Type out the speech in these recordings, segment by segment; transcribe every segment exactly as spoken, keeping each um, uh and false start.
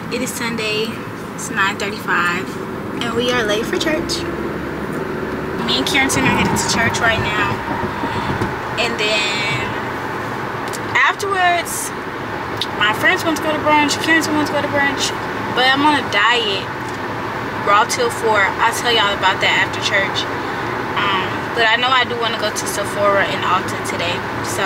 It is Sunday. It's nine thirty-five, and we are late for church. Me and Carrington are headed to church right now, and then afterwards, my friends want to go to brunch. Carrington wants to go to brunch, but I'm on a diet. Raw till four. I'll tell y'all about that after church. Um, but I know I do want to go to Sephora and Ulta today, so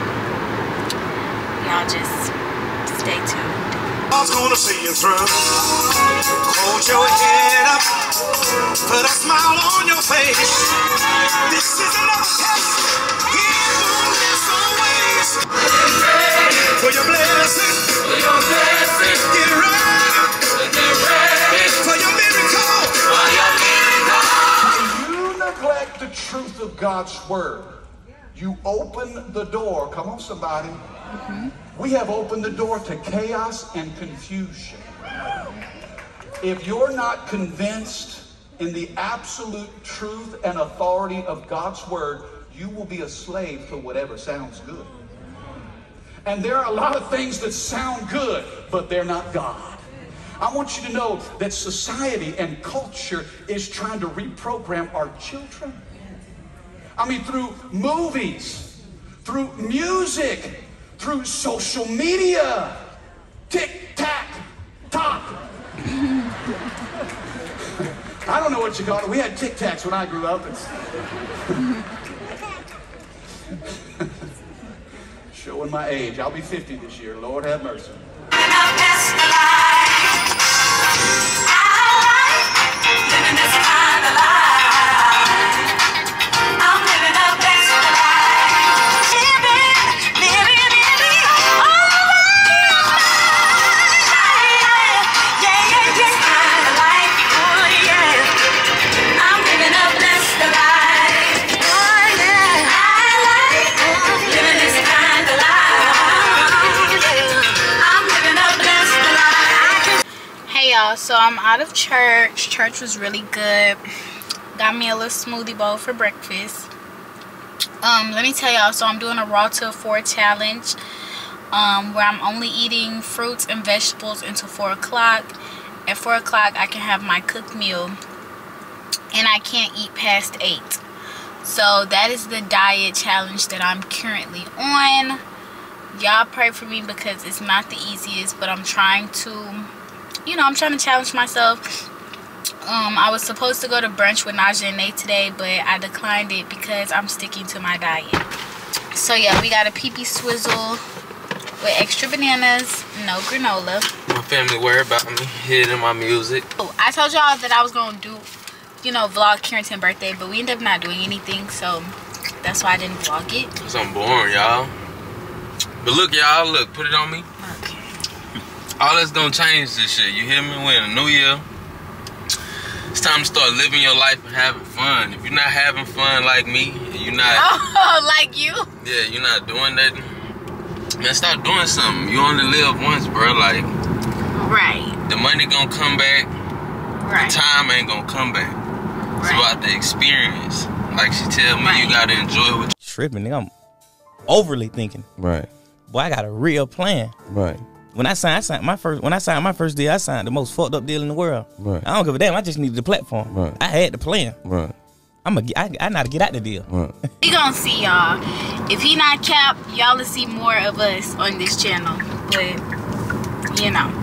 y'all just stay tuned. I'm gonna see you through. Hold your head up, put a smile on your face. This is another test. He's doing this always. For your blessing, for your blessing. Get ready, get ready. For your miracle, for your miracle. When you neglect the truth of God's word, you open the door. Come on, somebody. Mm-hmm. We have opened the door to chaos and confusion. If you're not convinced in the absolute truth and authority of God's word, you will be a slave to whatever sounds good. And there are a lot of things that sound good, but they're not God. I want you to know that society and culture is trying to reprogram our children. I mean, through movies, through music, through social media. Tick, tack, tock. I don't know what you call it. We had Tic Tacs when I grew up. It's showing my age. I'll be fifty this year. Lord have mercy. So I'm out of church. Church was really good. Got me a little smoothie bowl for breakfast. Um, let me tell y'all, so I'm doing a raw till four challenge, um, where I'm only eating fruits and vegetables until four o'clock. At four o'clock, I can have my cooked meal, and I can't eat past eight. So that is the diet challenge that I'm currently on. Y'all pray for me because it's not the easiest, but I'm trying to, you know, I'm trying to challenge myself. Um, I was supposed to go to brunch with Naja and Nate today, but I declined it because I'm sticking to my diet. So yeah, we got a pee-pee swizzle with extra bananas, no granola. My family worried about me hitting my music. Oh, I told y'all that I was gonna do, you know, vlog Carrington's birthday, but we ended up not doing anything, so that's why I didn't vlog it. Cause I'm boring, y'all. But look, y'all, look, put it on me. Okay. All that's gonna change this shit. You hear me? We're in a new year. It's time to start living your life and having fun. If you're not having fun like me, you're not. Oh, like you? Yeah, you're not doing nothing. Man, start doing something. You only live once, bro. Like, right. The money gonna come back. Right. The time ain't gonna come back. It's right. about the experience. Like she tell me, right. You gotta enjoy what. Tripping, nigga. I'm overly thinking. Right. Boy, I got a real plan. Right. When I signed, I signed my first. When I signed my first deal, I signed the most fucked up deal in the world. Right. I don't give a damn. I just needed the platform. Right. I had the plan. Right. I'm a. I, I know how to get out the deal. Right. We gonna see y'all. If he not capped, y'all will see more of us on this channel. But you know,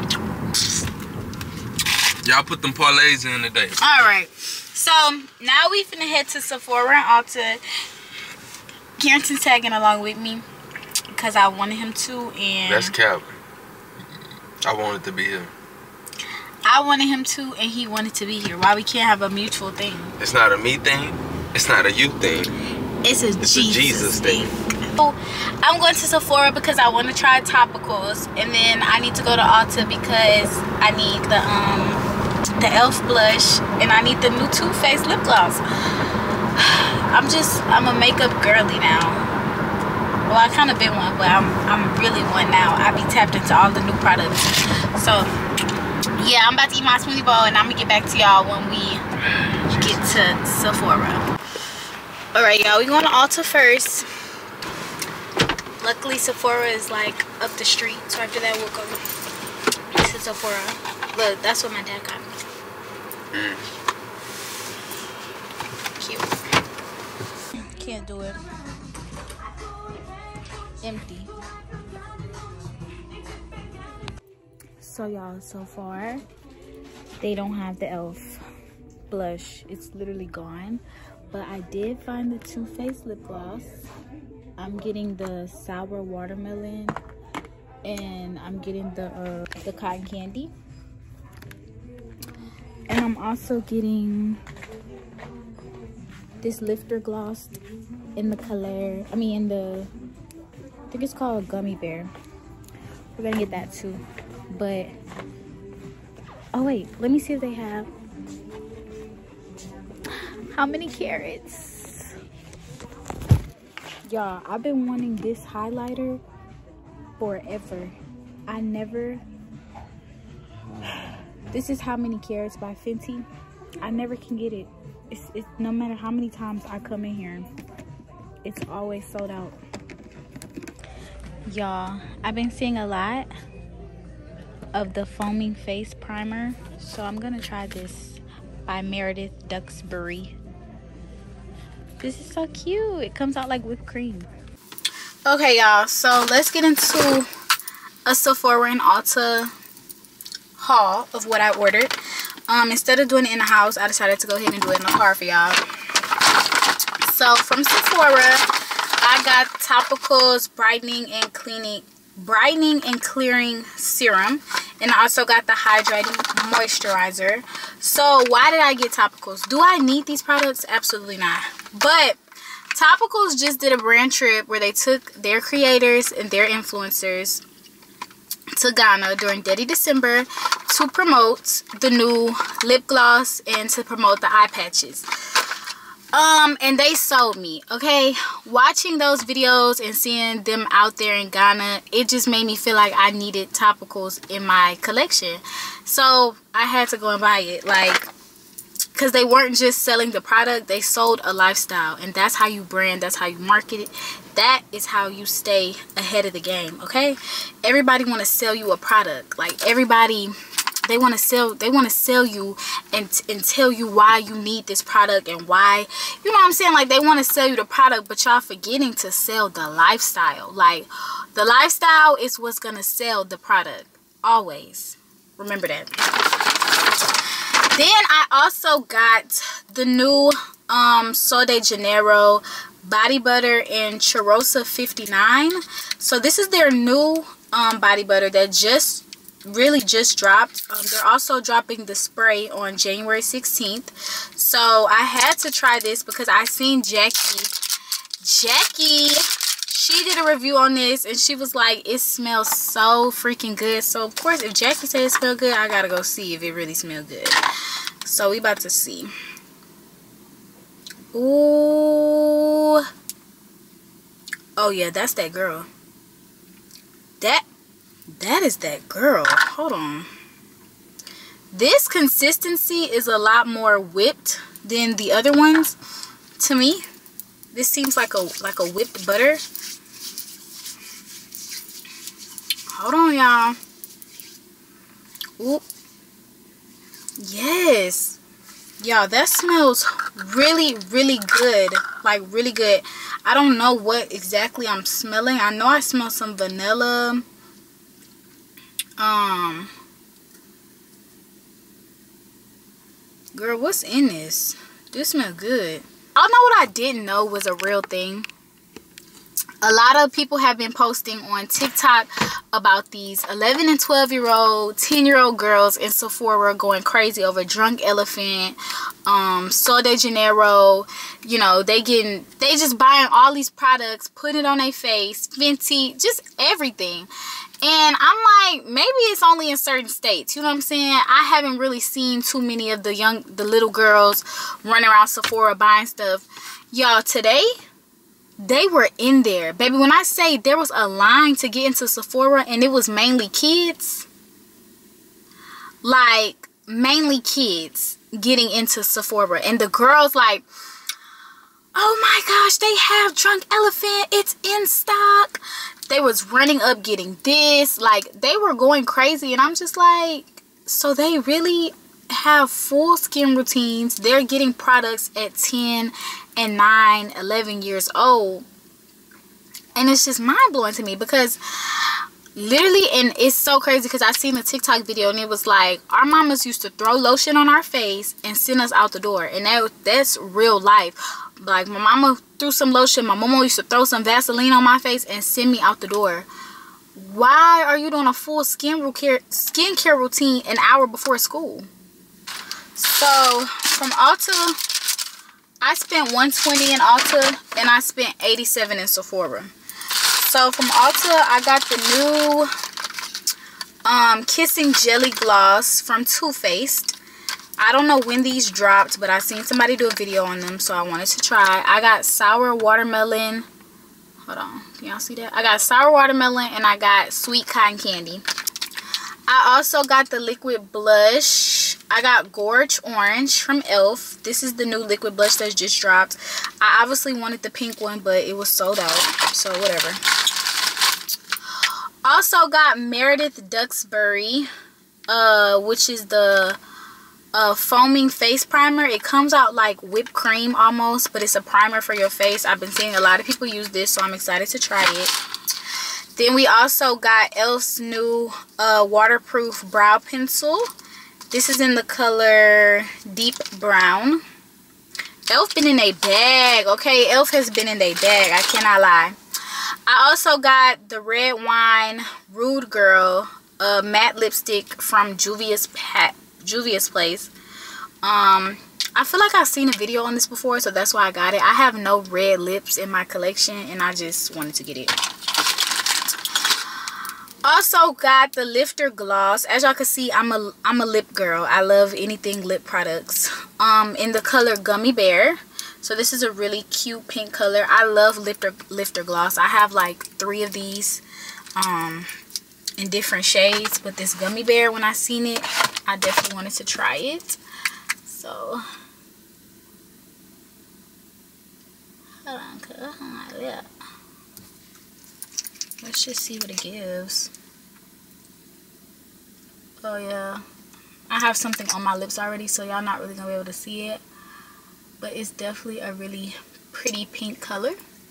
y'all put them parlays in today. All right. So now we finna head to Sephora and Ulta. Carrington's tagging along with me because I wanted him to, and that's cap. I wanted to be here. I wanted him to, and he wanted to be here. Why we can't have a mutual thing? It's not a me thing. It's not a you thing. It's a, it's Jesus, a Jesus thing. thing. So I'm going to Sephora because I want to try topicals, and then I need to go to Ulta because I need the um the Elf blush, and I need the new Too Faced lip gloss. I'm just I'm a makeup girly now. Well, I kind of been one, but I'm I'm really one now. I be tapped into all the new products. So yeah, I'm about to eat my smoothie bowl, and I'm gonna get back to y'all when we get to Sephora. All right, y'all, we going to Ulta first. Luckily, Sephora is like up the street, so after that we'll go to to Sephora. Look, that's what my dad got me. Mm. Cute. Can't do it. Empty. So y'all, so far they don't have the e l f blush. It's literally gone. But I did find the Too Faced lip gloss. I'm getting the sour watermelon, and I'm getting the uh, the cotton candy, and I'm also getting this lifter gloss in the color. I mean, in the I think it's called Gummy Bear. We're gonna get that too. But oh wait, let me see if they have. How many carats? Y'all, I've been wanting this highlighter forever. I never... This is How Many Carats by Fenty. I never can get it. It's, it's no matter how many times I come in here, it's always sold out. Y'all, I've been seeing a lot of the foaming face primer, so I'm gonna try this by Meredith Duxbury. This is so cute. It comes out like whipped cream. Okay, y'all, so let's get into a Sephora and Ulta haul of what I ordered. Um instead of doing it in the house, I decided to go ahead and do it in the car for y'all. So from Sephora, I got Topicals brightening and cleaning brightening and clearing serum, and I also got the hydrating moisturizer. So why did I get Topicals? Do I need these products? Absolutely not. But Topicals just did a brand trip where they took their creators and their influencers to Ghana during Dirty December to promote the new lip gloss and to promote the eye patches. Um, and they sold me, okay? Watching those videos and seeing them out there in Ghana, it just made me feel like I needed Topicals in my collection. So I had to go and buy it, like, because they weren't just selling the product, they sold a lifestyle. And that's how you brand, that's how you market it. That is how you stay ahead of the game, okay? Everybody want to sell you a product. Like, everybody... They want to sell they want to sell you and, and tell you why you need this product and why, you know what I'm saying? Like, they want to sell you the product, but y'all forgetting to sell the lifestyle. Like, the lifestyle is what's going to sell the product. Always. Remember that. Then I also got the new um, Sol de Janeiro body butter in Cheirosa fifty-nine. So this is their new um, body butter that just really just dropped. Um, they're also dropping the spray on January sixteenth. So I had to try this because I seen Jackie. Jackie, she did a review on this and she was like, it smells so freaking good. So of course, if Jackie said it smelled good, I gotta go see if it really smells good. So we about to see. Ooh. Oh yeah, that's that girl. That That is that girl. Hold on. This consistency is a lot more whipped than the other ones to me. This seems like a like a whipped butter. Hold on, y'all. Oop. Yes. Y'all, that smells really, really good. Like, really good. I don't know what exactly I'm smelling. I know I smell some vanilla. Um, girl, what's in this? This smells good. I don't know what I didn't know was a real thing. A lot of people have been posting on TikTok about these eleven and twelve year old, ten year old girls in Sephora going crazy over Drunk Elephant, um, Sol de Janeiro. You know, they getting, they just buying all these products, putting it on their face, Fenty, just everything. And I'm like, maybe it's only in certain states. You know what I'm saying? I haven't really seen too many of the young, the little girls running around Sephora buying stuff. Y'all, today, they were in there. Baby, when I say there was a line to get into Sephora and it was mainly kids. Like, mainly kids getting into Sephora. And the girls like, oh my gosh, they have Drunk Elephant. It's in stock. They was running up getting this. Like, they were going crazy. And I'm just like, so they really have full skin routines. They're getting products at ten and nine, eleven years old. And it's just mind-blowing to me because literally, and it's so crazy because I seen a TikTok video and it was like, our mamas used to throw lotion on our face and send us out the door. And that that's real life. Like, my mama threw some lotion, my mama used to throw some Vaseline on my face and send me out the door. Why are you doing a full skin care skincare routine an hour before school? So from Ulta, I spent one hundred twenty dollars in Ulta and I spent eighty-seven dollars in Sephora. So from Ulta, I got the new um, Kissing Jelly Gloss from Too Faced. I don't know when these dropped, but I seen somebody do a video on them, so I wanted to try. I got Sour Watermelon. Hold on. Can y'all see that? I got Sour Watermelon and I got Sweet Cotton Candy. I also got the liquid blush. I got Gorge Orange from e l f. This is the new liquid blush that's just dropped. I obviously wanted the pink one, but it was sold out, so whatever. Also got Meredith Duxbury, uh, which is the uh, foaming face primer. It comes out like whipped cream almost, but it's a primer for your face. I've been seeing a lot of people use this, so I'm excited to try it. Then we also got e l f's new uh, waterproof brow pencil. This is in the color Deep Brown. e l f been in a bag, okay? e l f has been in a bag, I cannot lie. I also got the Red Wine Rude Girl uh, matte lipstick from Juvia's Pat Juvia's Place. Um, I feel like I've seen a video on this before, so that's why I got it. I have no red lips in my collection, and I just wanted to get it. Also got the Lifter Gloss. As y'all can see, I'm a I'm a lip girl. I love anything lip products. Um, in the color Gummy Bear. So this is a really cute pink color. I love Lifter Lifter Gloss. I have like three of these um, in different shades. But this Gummy Bear, when I seen it, I definitely wanted to try it. So, hold on, cause on my lip. Let's just see what it gives. Oh yeah, I have something on my lips already, so y'all not really gonna be able to see it. But it's definitely a really pretty pink color.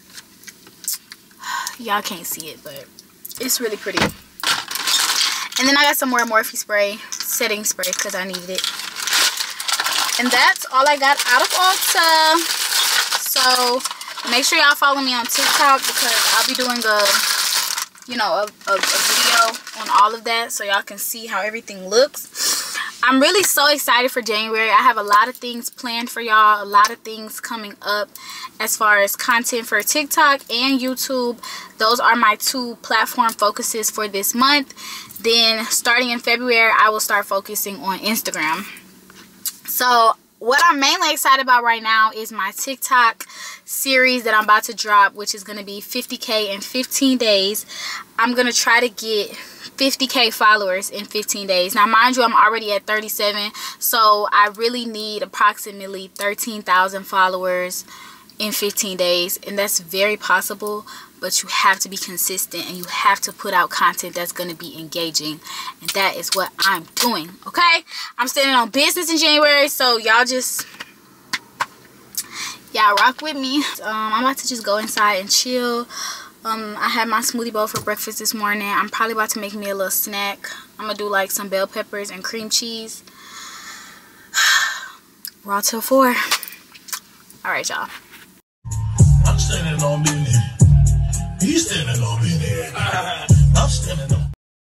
Y'all can't see it, but it's really pretty. And then I got some more Morphe spray, setting spray, because I needed it. And that's all I got out of Ulta. So make sure y'all follow me on TikTok, because I'll be doing a you know a, a, a video on all of that, so y'all can see how everything looks. I'm really so excited for January. I have a lot of things planned for y'all, a lot of things coming up as far as content for TikTok and YouTube. Those are my two platform focuses for this month. Then starting in February, I will start focusing on Instagram. So what I'm mainly excited about right now is my TikTok series that I'm about to drop, which is going to be fifty K in fifteen days. I'm going to try to get fifty K followers in fifteen days. Now, mind you, I'm already at thirty-seven, so I really need approximately thirteen thousand followers in fifteen days, and that's very possible, but you have to be consistent and you have to put out content that's going to be engaging, and that is what I'm doing. Okay, I'm standing on business in January, so y'all just y'all rock with me. um I'm about to just go inside and chill. um I had my smoothie bowl for breakfast this morning. I'm probably about to make me a little snack. I'm gonna do like some bell peppers and cream cheese. Raw till four. All right, y'all. I'm standing on business. He's standing on business.